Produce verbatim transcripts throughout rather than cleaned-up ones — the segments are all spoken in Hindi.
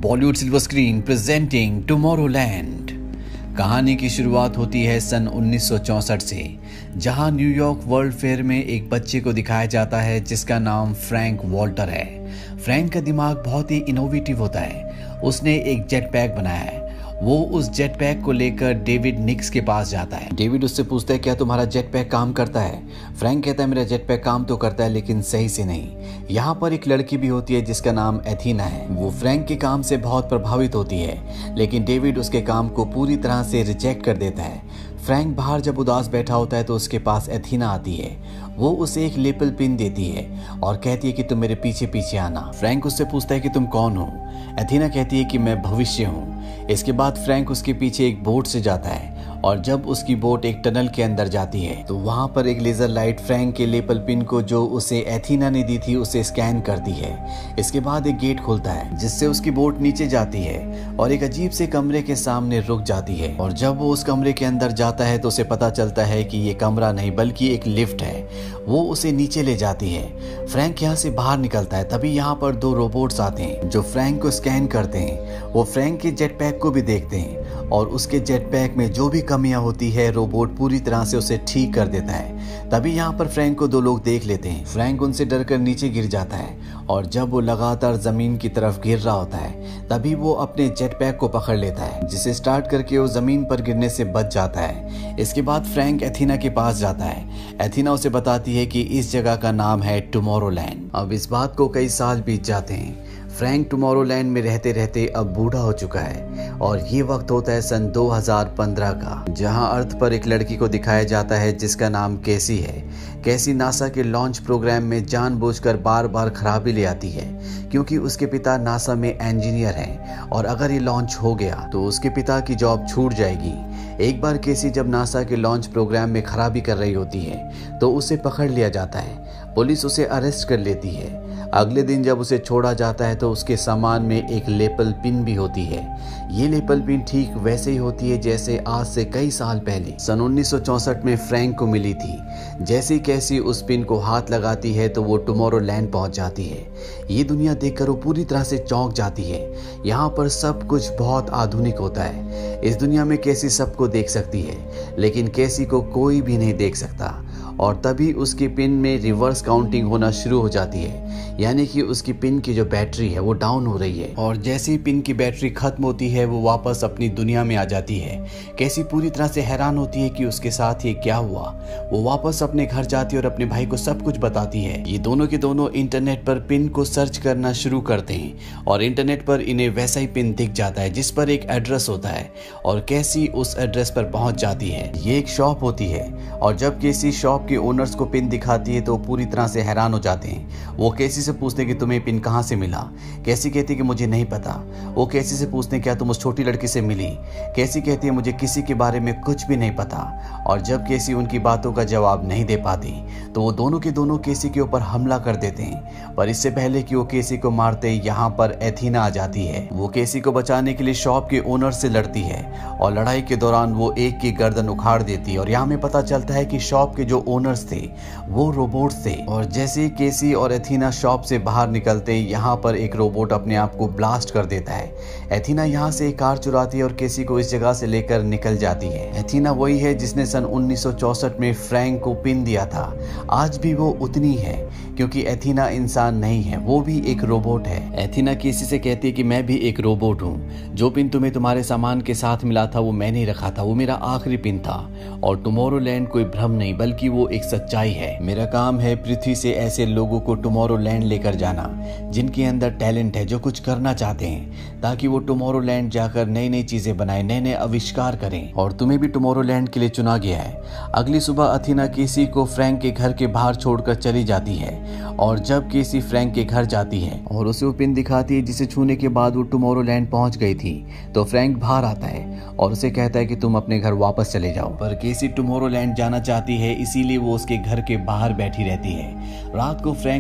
Bollywood silver screen presenting Tomorrowland. कहानी की शुरुआत होती है सन उन्नीस सौ चौंसठ से, जहां न्यूयॉर्क वर्ल्ड फेयर में एक बच्चे को दिखाया जाता है जिसका नाम फ्रैंक वॉल्टर है। फ्रैंक का दिमाग बहुत ही इनोवेटिव होता है। उसने एक जेट पैक बनाया है। वो उस जेट पैक को लेकर डेविड निक्स के पास जाता है। डेविड उससे पूछता है, क्या तुम्हारा जेट पैक काम करता है? फ्रैंक कहता है, मेरा जेट पैक काम तो करता है लेकिन सही से नहीं। यहाँ पर एक लड़की भी होती है जिसका नाम एथीना है। वो फ्रैंक के काम से बहुत प्रभावित होती है, लेकिन डेविड उसके काम को पूरी तरह से रिजेक्ट कर देता है। फ्रैंक बाहर जब उदास बैठा होता है तो उसके पास एथीना आती है। वो उसे एक लेपल पिन देती है और कहती है कि तुम मेरे पीछे पीछे आना। फ्रैंक उससे पूछता है कि तुम कौन हो? एथीना कहती है कि मैं भविष्य हूँ। इसके बाद फ्रैंक उसके पीछे एक बोट से जाता है और जब उसकी बोट एक टनल के अंदर जाती है तो वहां पर एक लेजर लाइट फ्रैंक के लेपल पिन को जो उसे एथीना ने दी थी उसे स्कैन करती है। इसके बाद एक गेट खुलता है जिससे उसकी बोट नीचे जाती है और एक अजीब से कमरे के सामने रुक जाती है। और जब वो उस कमरे के अंदर जाता है तो उसे पता चलता है कि ये कमरा नहीं बल्कि एक लिफ्ट है। वो उसे नीचे ले जाती है। फ्रैंक यहाँ से बाहर निकलता है, तभी यहाँ पर दो रोबोट्स आते हैं जो फ्रैंक को स्कैन करते हैं। वो फ्रैंक के जेट पैक को भी देखते हैं और उसके जेट पैक में जो भी कमियां होती है रोबोट पूरी तरह से उसे ठीक कर देता है। तभी यहाँ पर फ्रैंक को दो लोग देख लेते हैं। फ्रैंक उनसे डरकर नीचे गिर जाता है और जब वो लगातार जमीन की तरफ गिर रहा होता है तभी वो अपने जेट पैक को पकड़ लेता है, जिसे स्टार्ट करके वो जमीन पर गिरने से बच जाता है। इसके बाद फ्रैंक एथीना के पास जाता है। एथीना उसे बताती है कि इस जगह का नाम है टुमारोलैंड। अब इस बात को कई साल बीत जाते हैं। फ्रैंक टुमारोलैंड में रहते रहते अब बूढ़ा हो चुका है और ये वक्त होता है सन दो हज़ार पंद्रह का, जहां अर्थ पर एक लड़की को दिखाया जाता है जिसका नाम कैसी है। कैसी नासा के लॉन्च प्रोग्राम में जानबूझकर बार बार खराबी ले आती है क्योंकि उसके पिता नासा में इंजीनियर हैं और अगर ये लॉन्च हो गया तो उसके पिता की जॉब छूट जाएगी। एक बार कैसी जब नासा के लॉन्च प्रोग्राम में खराबी कर रही होती है तो उसे पकड़ लिया जाता है। पुलिस उसे अरेस्ट कर लेती है। अगले दिन जब उसे छोड़ा जाता है तो उसके सामान में एक लेपल पिन भी होती है। ये लेपल पिन ठीक वैसे ही होती है जैसे आज से कई साल पहले सन उन्नीस सौ चौंसठ में फ्रैंक को मिली थी। जैसे ही कैसी उस पिन को हाथ लगाती है तो वो टुमारोलैंड पहुंच जाती है। ये दुनिया देखकर वो पूरी तरह से चौंक जाती है। यहाँ पर सब कुछ बहुत आधुनिक होता है। इस दुनिया में कैसी सबको देख सकती है लेकिन कैसी को कोई भी नहीं देख सकता। और तभी उसकी पिन में रिवर्स काउंटिंग होना शुरू हो जाती है, यानी कि उसकी पिन की जो बैटरी है वो डाउन हो रही है। और जैसे ही पिन की बैटरी खत्म होती है वो वापस अपनी दुनिया में आ जाती है। कैसी पूरी तरह से हैरान होती है कि उसके साथ ये क्या हुआ। वो वापस अपने घर जाती है और अपने भाई को सब कुछ बताती है। ये दोनों के दोनों इंटरनेट पर पिन को सर्च करना शुरू करते हैं और इंटरनेट पर इन्हें वैसा ही पिन दिख जाता है जिस पर एक एड्रेस होता है और कैसी उस एड्रेस पर पहुंच जाती है। ये एक शॉप होती है और जब कैसी शॉप के ओनर्स को पिन दिखाती है तो पूरी तरह से हैरान हो जाते हैं। वो कैसी से पूछते हैं कि तुम्हें पिन कहां से मिला? कैसी कहती है कि मुझे नहीं पता। वो कैसी से पूछते हैं, क्या तुम उस छोटी लड़की से मिली? कैसी कहती है, मुझे किसी के बारे में कुछ भी नहीं पता। और जब कैसी उनकी बातों का जवाब नहीं दे पाती तो वो दोनों के दोनों कैसी के ऊपर हमला कर देते हैं। पर इससे पहले कि वो कैसी को मारते यहाँ पर एथीना आ जाती है। वो कैसी को बचाने के लिए शॉप के ओनर से लड़ती है और लड़ाई के दौरान वो एक की गर्दन उखाड़ देती है। और यहाँ में पता चलता है कि शॉप के जो ओनर्स थे वो रोबोट्स थे। और जैसे ही कैसी और एथीना शॉप से बाहर निकलते यहाँ पर एक रोबोट अपने आप को ब्लास्ट कर देता है। एथीना यहाँ से एक कार चुराती है और कैसी को इस जगह से लेकर निकल जाती है। एथीना वही है जिसने सन उन्नीस सौ चौंसठ में फ्रैंक को पिन दिया था। आज भी वो उतनी है क्योंकि एथीना इंसान नहीं है, वो भी एक रोबोट है। एथीना कैसी से कहती है कि मैं भी एक रोबोट हूँ। जो पिन तुम्हें तुम्हारे सामान के साथ मिला था वो मैंने रखा था, वो मेरा आखिरी पिन था। और टुमारोलैंड कोई भ्रम नहीं बल्कि वो एक सच्चाई है। मेरा काम है पृथ्वी से ऐसे लोगों को टुमारोलैंड लेकर जाना जिनके अंदर टैलेंट है, जो कुछ करना चाहते हैं, ताकि वो टुमारोलैंड जाकर नई नई चीजें बनाएं, नए नए आविष्कार करें। और तुम्हें भी टुमारोलैंड के लिए चुना गया है। अगली सुबह एथीना केसी को फ्रैंक के घर के बाहर छोड़कर चली जाती है और जब केसी फ्रैंक के घर जाती है और उसे वो पिन दिखाती है जिसे छूने के बाद वो टुमारोलैंड पहुंच गई थी तो फ्रैंक बाहर आता है और उसे कहता है कि तुम अपने घर वापस चले जाओ। पर केसी टुमारोलैंड जाना चाहती है, इसीलिए वो उसके घर के बाहर बैठी रहती है। रात को फ्रैंक अपनी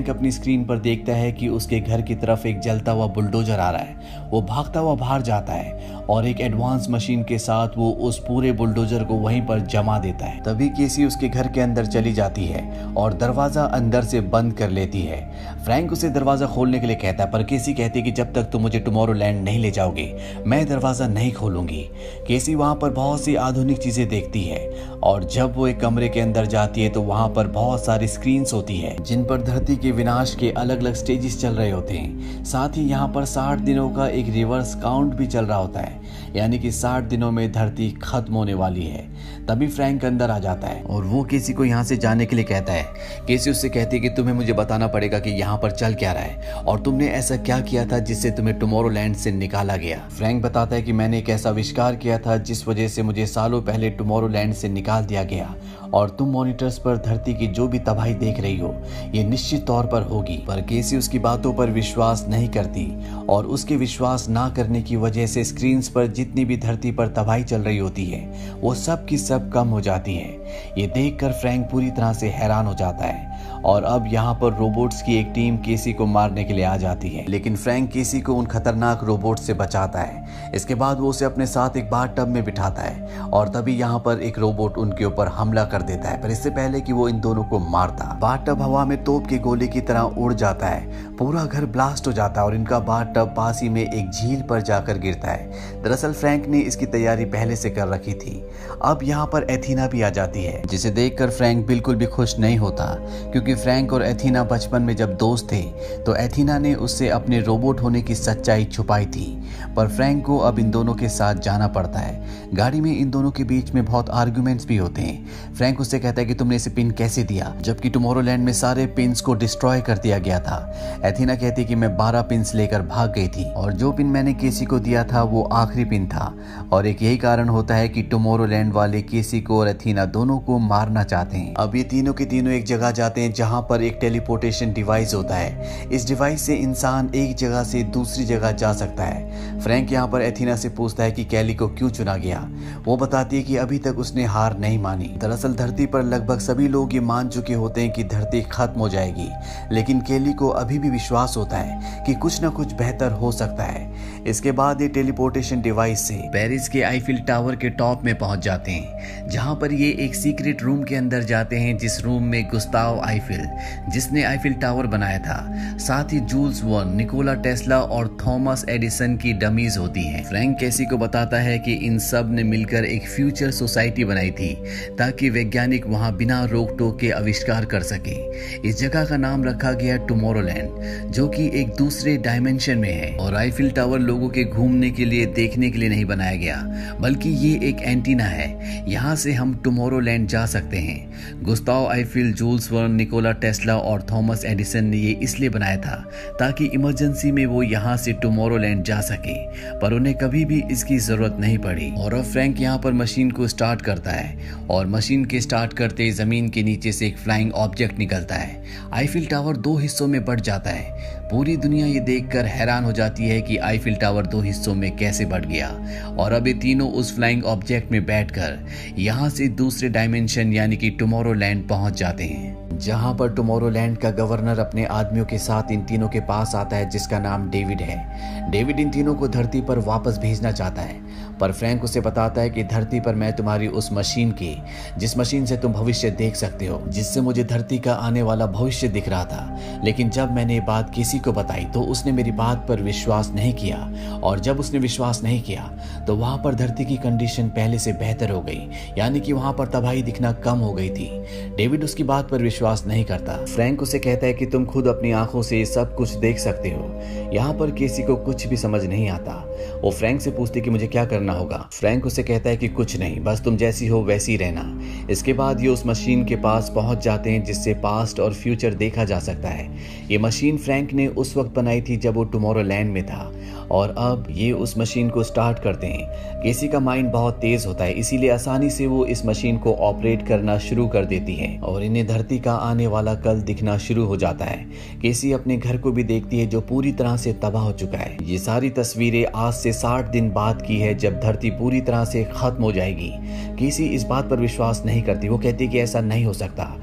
स्क्रीन पर देखता है कि उसके घर की तरफ एक जलता हुआ बुलडोजर आ रहा है। वो भागता हुआ बाहर जाता है और एक एडवांस मशीन के साथ वो उस पूरे बुलडोजर को वहीं पर जमा देता है। तभी केसी उसके घर के अंदर चली जाती है और दरवाजा अंदर से बंद कर लेती है। फ्रैंक उसे दरवाजा खोलने के लिए कहता है, पर केसी कहती है कि जब तक तुम मुझे टुमारोलैंड नहीं ले जाओगे मैं दरवाजा नहीं खोलूंगी। केसी वहां पर बहुत सी आधुनिक चीजें देखती है और जब वो एक कमरे के अंदर जाती है तो वहां पर बहुत सारी स्क्रीन्स होती है जिन पर धरती के विनाश के अलग अलग स्टेजेस चल रहे होते हैं। साथ ही यहाँ पर साठ दिनों का एक रिवर्स काउंट भी चल रहा होता है, यानी कि साठ दिनों में धरती खत्म होने वाली है। तभी फ्रैंक अंदर आ जाता है और वो केसी को यहाँ से जाने के लिए कहता है। केसी उससे कहती है कि तुम्हें मुझे बताना पड़ेगा कि यहाँ पर चल क्या रहा है और तुमने ऐसा क्या किया था जिससे तुम्हें टुमारोलैंड से निकाला गया। फ्रैंक बताता है कि मैंने एक ऐसा आविष्कार किया था जिस वजह से मुझे सालों पहले टुमारोलैंड से निकाल दिया गया और तुम मॉनिटर्स पर धरती की जो भी तबाही देख रही हो ये निश्चित तौर पर होगी। पर केसी उसकी बातों पर विश्वास नहीं करती और उसके विश्वास ना करने की वजह से स्क्रीन्स पर जितनी भी धरती पर तबाही चल रही होती है वो सब की सब कम हो जाती है। ये देखकर फ्रैंक पूरी तरह से हैरान हो जाता है और अब यहाँ पर रोबोट्स की एक टीम केसी को मारने के लिए आ जाती है, लेकिन फ्रैंक केसी को उन खतरनाक रोबोट से बचाता है। इसके बाद वो उसे अपने साथ एक बाथटब में बिठाता है और तभी यहाँ पर एक रोबोट उनके ऊपर हमला कर देता है, पर इससे पहले कि वो इन दोनों को मारता बाथटब हवा में तोप के गोले की तरह उड़ जाता है। पूरा घर ब्लास्ट हो जाता है और इनका बाथटब पास ही में एक झील पर जाकर गिरता है। दरअसल फ्रैंक ने इसकी तैयारी पहले से कर रखी थी। अब यहाँ पर एथीना भी आ जाती है जिसे देखकर फ्रैंक बिल्कुल भी खुश नहीं होता, क्योंकि फ्रैंक और एथीना बचपन में जब दोस्त थे तो एथीना ने उससे अपने रोबोट होने की सच्चाई छुपाई थी। पर फ्रैंक को अब इन दोनों के साथ जाना पड़ता है। गाड़ी में इन दोनों के बीच में बहुत आर्गुमेंट्स भी होते हैं। फ्रैंक उससे कहता है कि तुमने इसे पिन कैसे दिया जबकि टुमारोलैंड में सारे पिन्स को डिस्ट्रॉय कर दिया गया था। एथीना कहती है कि मैं बारह पिन्स लेकर भाग गई थी और जो पिन मैंने केसी को दिया था वो आखिरी पिन था और एक यही कारण होता है कि टुमारोलैंड वाले केसी को और एथीना दोनों को मारना चाहते हैं। अब ये तीनों के तीनों एक जगह जाते हैं जहां पर एक टेलीपोर्टेशन डिवाइस होता है। इस डिवाइस से इंसान एक जगह से दूसरी जगह जा सकता है। फ्रैंक यहाँ पर एथीना से पूछता है कि कैली को क्यों चुना गया। वो बताती है कि अभी तक उसने हार नहीं मानी। दरअसल धरती पर लगभग सभी लोग ये मान चुके होते हैं कि धरती खत्म हो जाएगी, लेकिन कैली को अभी भी विश्वास होता है कि कुछ न कुछ बेहतर हो सकता है। इसके बाद ये टेलीपोर्टेशन डिवाइस से पेरिस के आईफिल टावर के टॉप में पहुंच जाते हैं, जहां पर ये एक सीक्रेट रूम के अंदर जाते हैं जिस रूम में गुस्ताव आईफिल जिसने आईफिल टावर बनाया था, साथ ही जूल्स वर्न, निकोला टेस्ला और थॉमस एडिसन की डमीज होती हैं। फ्रैंक केसी को बताता है कि इन सब ने मिलकर एक फ्यूचर सोसाइटी बनाई थी ताकि वैज्ञानिक वहां बिना रोक टोक के आविष्कार कर सके। इस जगह का नाम रखा गया टुमारोलैंड, जो कि एक दूसरे डायमेंशन में है। और आईफिल टावर लोगों के घूमने के लिए देखने के लिए नहीं बनाया गया, बल्कि ये एक एंटीना है, यहाँ से हम टुमारोलैंड जा सकते हैं। Gustave Eiffel, Jules Verne, Nikola Tesla और थॉमस एडिसन ने ये इसलिए बनाया था ताकि इमरजेंसी में वो यहाँ से टुमारोलैंड जा सके, पर उन्हें कभी भी इसकी जरूरत नहीं पड़ी। और अब फ्रैंक यहाँ पर मशीन को स्टार्ट करता है और मशीन के स्टार्ट करते जमीन के नीचे से एक फ्लाइंग ऑब्जेक्ट निकलता है। आईफिल टावर दो हिस्सों में बढ़ जाता है। पूरी दुनिया ये देखकर हैरान हो जाती है कि आईफिल टावर दो हिस्सों में कैसे बढ़ गया। और अब ये तीनों उस फ्लाइंग ऑब्जेक्ट में बैठकर यहाँ से दूसरे डायमेंशन यानी कि टुमारोलैंड पहुंच जाते हैं, जहां पर टुमारोलैंड का गवर्नर अपने आदमियों के साथ इन तीनों के पास आता है जिसका नाम डेविड है। डेविड इन तीनों को धरती पर वापस भेजना चाहता है, पर फ्रैंक उसे बताता है कि धरती पर मैं तुम्हारी उस मशीन की जिस मशीन से तुम भविष्य देख सकते हो, जिससे मुझे धरती का आने वाला भविष्य दिख रहा था, लेकिन जब मैंने ये बात केसी को बताई तो उसने मेरी बात पर विश्वास नहीं किया और जब उसने विश्वास नहीं किया तो वहां पर धरती की कंडीशन पहले से बेहतर हो गई, यानी कि वहां पर तबाही दिखना कम हो गई थी। डेविड उसकी बात पर विश्वास नहीं करता। फ्रैंक उसे कहता है कि तुम खुद अपनी आंखों से सब कुछ देख सकते हो। यहाँ पर केसी को कुछ भी समझ नहीं आता। वो फ्रैंक से पूछती कि मुझे क्या करना होगा। फ्रैंक उसे कहता है कि कुछ नहीं, बस तुम जैसी हो वैसी ही रहना। इसके बाद ये उस मशीन के पास पहुंच जाते हैं जिससे पास्ट और फ्यूचर देखा जा सकता है। ये मशीन फ्रैंक ने उस वक्त बनाई थी जब वो टुमारोलैंड में था और अब ये उस मशीन को स्टार्ट करते हैं। केसी का माइंड बहुत तेज होता है, इसीलिए आसानी से वो इस मशीन को ऑपरेट करना शुरू कर देती है और इन्हें धरती का आने वाला कल दिखना शुरू हो जाता है। केसी अपने घर को भी देखती है जो पूरी तरह से तबाह हो चुका है। ये सारी तस्वीरें आज से साठ दिन बाद की है जब धरती पूरी तरह से खत्म हो जाएगी। केसी इस बात पर विश्वास नहीं करती। वो कहती कि ऐसा नहीं हो सकता,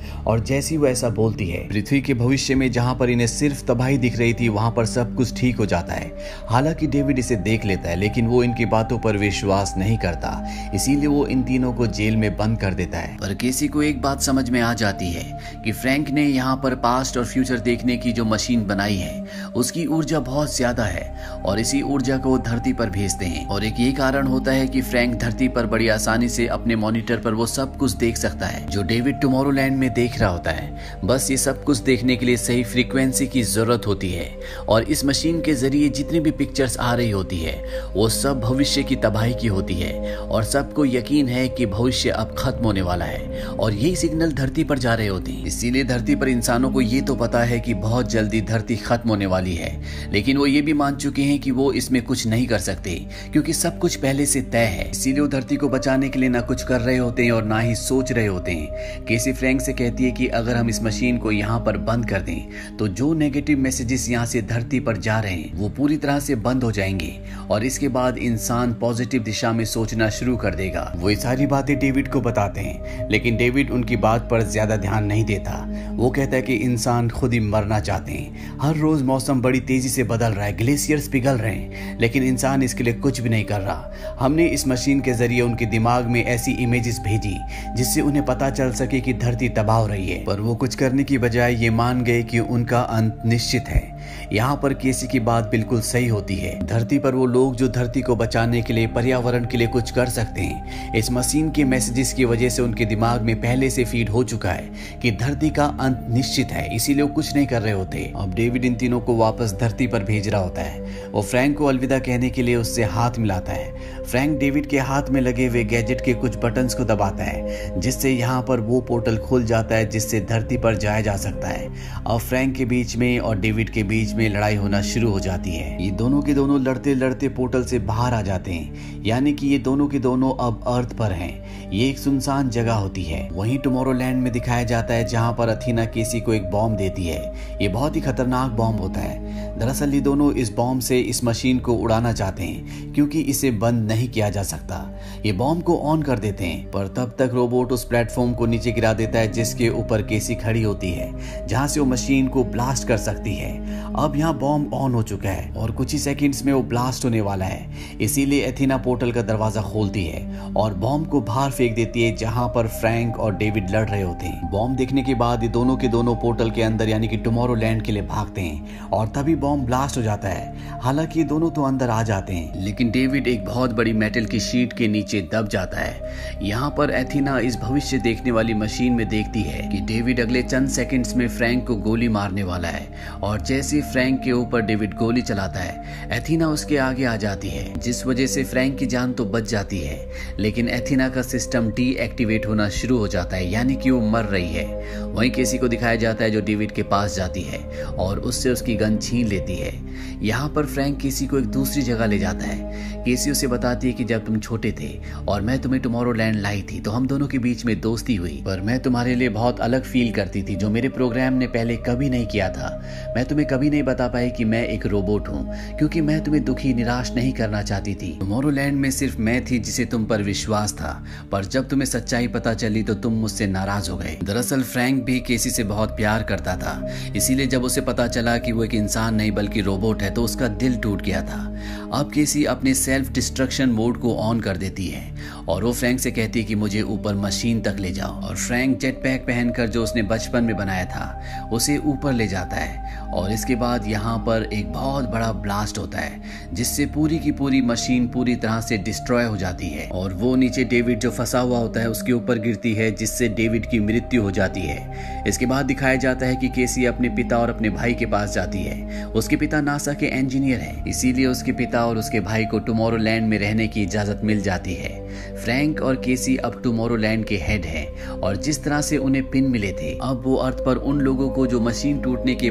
और जैसी वो ऐसा बोलती है, पृथ्वी के भविष्य में जहाँ पर इन्हें सिर्फ तबाही दिख रही थी वहाँ पर सब कुछ ठीक हो जाता है। हालांकि डेविड इसे देख लेता है लेकिन वो इनकी बातों पर विश्वास नहीं करता, इसीलिए वो इन तीनों को जेल में बंद कर देता है। पर केसी को एक बात समझ में आ जाती है कि फ्रैंक ने यहाँ पर पास्ट और फ्यूचर देखने की जो मशीन बनाई है उसकी ऊर्जा बहुत ज्यादा है और इसी ऊर्जा को धरती पर भेजते हैं। और एक ये कारण होता है कि फ्रैंक धरती पर बड़ी आसानी से अपने मॉनिटर पर वो सब कुछ देख सकता है जो डेविड टुमारोलैंड में देख रहा होता है। बस ये सब कुछ देखने के लिए सही फ्रीक्वेंसी की जरूरत होती है और इस मशीन के जरिए जितनी भी पिक्चर्स आ रही होती है वो सब भविष्य की तबाही की होती है और सबको यकीन है कि भविष्य अब खत्म होने वाला है और यही सिग्नल धरती पर जा रहे होते हैं। इसीलिए धरती पर इंसानों को ये तो पता है कि बहुत जल्दी धरती खत्म होने वाली है, लेकिन वो ये भी मान चुके हैं कि वो इसमें कुछ नहीं कर सकते क्योंकि सब कुछ पहले से तय है। इसीलिए वो धरती को बचाने के लिए ना कुछ कर रहे होते हैं और ना ही सोच रहे होते हैं। केसी फ्रैंक से कहती है कि अगर हम इस मशीन को यहाँ पर बंद कर दें तो जो नेगेटिव मैसेजेस यहाँ से धरती पर जा रहे हैं वो पूरी तरह से बंद हो जाएंगे और इसके बाद इंसान पॉजिटिव दिशा में सोचना शुरू कर देगा। वो ये सारी बातें डेविड को बताते हैं लेकिन डेविड उनकी बात पर ज्यादा ध्यान नहीं देता। वो कहता है कि इंसान खुद ही मरना चाहते हैं। हर रोज मौसम बड़ी तेजी से बदल रहा है, ग्लेशियर्स पिघल रहे हैं, लेकिन इंसान इसके लिए कुछ भी नहीं कर रहा। हमने इस मशीन के जरिए उनके दिमाग में ऐसी इमेजेस भेजी जिससे उन्हें पता चल सके कि धरती तबाह हो रही है, पर वो कुछ करने की बजाय ये मान गए कि उनका अंत निश्चित है। यहाँ पर केसी की बात बिल्कुल सही होती है। धरती पर वो लोग जो धरती को बचाने के लिए, पर्यावरण के लिए कुछ कर सकते हैं, इस मशीन के मैसेजेस की वजह से उनके दिमाग में पहले से फीड हो चुका है कि धरती का अंत निश्चित है, इसीलिए वो कुछ नहीं कर रहे होते। अब डेविड इन तीनों को वापस धरती पर भेज रहा होता है। वो फ्रैंक को अलविदा कहने के लिए उससे हाथ मिलाता है। फ्रैंक डेविड के हाथ में लगे हुए गैजेट के कुछ बटन्स को दबाता है जिससे यहाँ पर वो पोर्टल खुल जाता है जिससे धरती पर जाया जा सकता है। अब फ्रैंक के बीच में और डेविड के बीच में लड़ाई होना शुरू हो जाती है। ये दोनों के दोनों लड़ते लड़ते पोर्टल से बाहर आ जाते हैं, यानी कि ये दोनों के दोनों अब अर्थ पर हैं। ये एक सुनसान जगह होती है। वहीं टुमारोलैंड में दिखाया जाता है जहाँ पर अथीना केसी को एक बॉम्ब देती है। ये बहुत ही खतरनाक बॉम्ब होता है। दरअसल ये दोनों इस बॉम्ब से इस मशीन को उड़ाना चाहते हैं क्योंकि इसे बंद नहीं किया जा सकता। ये बॉम्ब को ऑन कर देते हैं पर तब तक रोबोट उस प्लेटफॉर्म को नीचे गिरा देता है जिसके ऊपर केसी खड़ी होती है, जहां से वो मशीन को ब्लास्ट कर सकती है। अब यहाँ बॉम्ब ऑन हो चुका है और कुछ ही सेकंड्स में वो ब्लास्ट होने वाला है, इसीलिए एथीना पोर्टल का दरवाजा खोलती है और बॉम्ब को बाहर फेंक देती है जहां पर फ्रैंक और डेविड लड़ रहे होते हैं। बॉम्ब देखने के बाद ये दोनों के दोनों पोर्टल के अंदर यानी कि टुमारोलैंड के लिए भागते हैं और तभी बॉम्ब ब्लास्ट हो जाता है। हालांकि ये दोनों तो अंदर आ जाते हैं लेकिन डेविड एक बहुत बड़ी मेटल की शीट के नीचे दब जाता है। यहाँ पर एथीना इस भविष्य देखने वाली मशीन में देखती है कि डेविड अगले चंद सेकंड्स में फ्रैंक को गोली मारने वाला है और जैसे फ्रैंक के ऊपर डेविड गोली चलाता है एथीना उसके आगे आ जाती है, जिस वजह से फ्रैंक की जान तो बच जाती है लेकिन एथीना का सिस्टम डीएक्टिवेट होना शुरू हो जाता है, यानी कि वो मर रही है। वहीं केसी को दिखाया जाता है जो डेविड के पास जाती है और उससे उसकी गन छीन लेती है। यहाँ पर फ्रैंक केसी को एक दूसरी जगह ले जाता है। केसी उसे बताती है कि जब तुम छोटे थे और मैं तुम्हें टुमारोलैंड लाई थी तो हम दोनों के बीच में दोस्ती हुई, पर मैं तुम्हारे लिए बहुत अलग फील करती थी जो मेरे प्रोग्राम ने पहले कभी नहीं किया था। मैं तुम्हें कभी नहीं बता पाई कि मैं एक रोबोट हूँ क्योंकि मैं तुम्हें दुखी निराश नहीं करना चाहती थी। टुमारोलैंड में सिर्फ मैं थी जिसे तुम पर विश्वास था, पर जब तुम्हें सच्चाई पता चली तो तुम मुझसे नाराज हो गए। दरअसल फ्रैंक भी केसी से बहुत प्यार करता था, इसीलिए जब उसे पता चला कि वो एक इंसान नहीं बल्कि रोबोट है तो उसका दिल टूट गया था। अब केसी अपने सेल्फ डिस्ट्रक्शन मोड को ऑन कर देती है और वो फ्रैंक से कहती है कि मुझे ऊपर मशीन तक ले जाओ, और फ्रैंक जेट पैक पहनकर जो उसने बचपन में बनाया था उसे ऊपर ले जाता है। और इसके बाद यहाँ पर एक बहुत बड़ा ब्लास्ट होता है जिससे पूरी की पूरी मशीन पूरी तरह से डिस्ट्रॉय हो जाती है और वो नीचे डेविड जो फंसा हुआ होता है उसके ऊपर गिरती है जिससे डेविड की मृत्यु हो जाती है। इसके बाद दिखाया जाता है कि केसी अपने पिता और अपने भाई के पास जाती है। उसके पिता नासा के इंजीनियर हैं, इसीलिए उसके पिता और उसके भाई को टुमारोलैंड में रहने की इजाजत मिल जाती है। फ्रैंक और केसी अब टुमारोलैंड के हेड हैं और जिस तरह से उन्हें पिन मिले थे अब वो अर्थ पर उन लोगों को जो मशीन टूटने के बाद अर्थ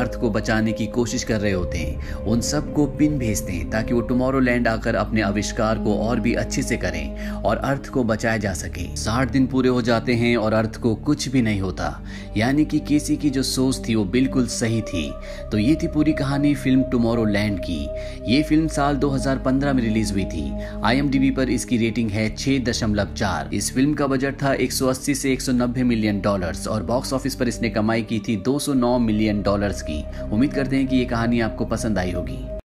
अर्थ को बचाने की कोशिश कर रहे होते हैं उन सबको पिन भेजते हैं ताकि वो टुमारोलैंड आकर अपने आविष्कार को और भी अच्छे से करें और अर्थ को बचाया जा सके। साठ दिन पूरे हो जाते हैं और अर्थ को कुछ भी नहीं होता, यानी कि केसी की जो सोच थी वो बिल्कुल सही थी। तो ये थी पूरी कहानी फिल्म टुमारोलैंड की। ये फिल्म साल दो हज़ार पंद्रह में रिलीज हुई थी। आईएमडीबी पर इसकी रेटिंग है छह दशमलव चार। इस फिल्म का बजट था एक सौ अस्सी से एक सौ नब्बे मिलियन डॉलर्स और बॉक्स ऑफिस पर इसने कमाई की थी दो सौ नौ मिलियन डॉलर्स की। उम्मीद करते हैं कि ये कहानी आपको पसंद आई होगी।